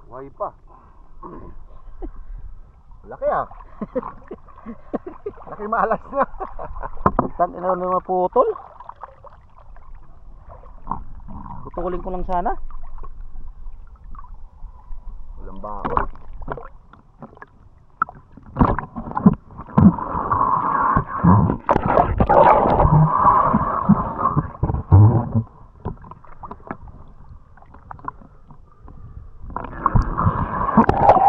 Buhay pa. Laki ah. Laki malas na. Saan ina na maputol? Putulin ko lang sana.